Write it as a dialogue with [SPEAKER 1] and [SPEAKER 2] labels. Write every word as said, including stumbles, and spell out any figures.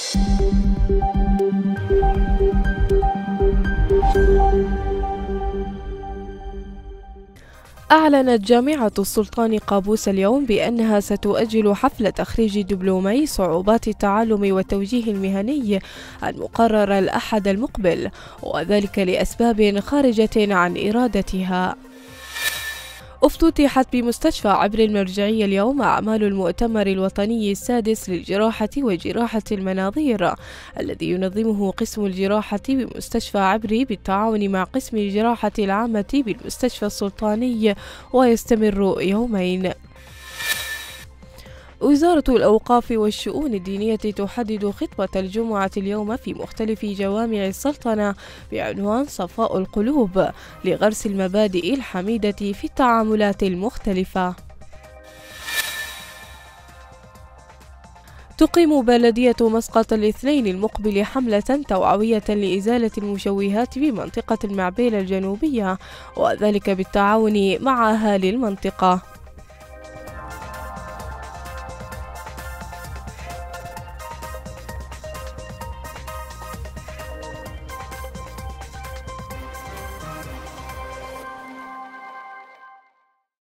[SPEAKER 1] أعلنت جامعة السلطان قابوس اليوم بأنها ستؤجل حفل تخريج دبلومي صعوبات التعلم والتوجيه المهني المقرر الأحد المقبل، وذلك لأسباب خارجة عن إرادتها. افتتحت بمستشفى عبر المرجعية اليوم أعمال المؤتمر الوطني السادس للجراحة وجراحة المناظير، الذي ينظمه قسم الجراحة بمستشفى عبري بالتعاون مع قسم الجراحة العامة بالمستشفى السلطاني، ويستمر يومين. وزارة الأوقاف والشؤون الدينية تحدد خطبة الجمعة اليوم في مختلف جوامع السلطنة بعنوان صفاء القلوب لغرس المبادئ الحميدة في التعاملات المختلفة. تقيم بلدية مسقط الاثنين المقبل حملة توعوية لإزالة المشوهات بمنطقة المعبيل الجنوبية، وذلك بالتعاون مع أهالي المنطقة.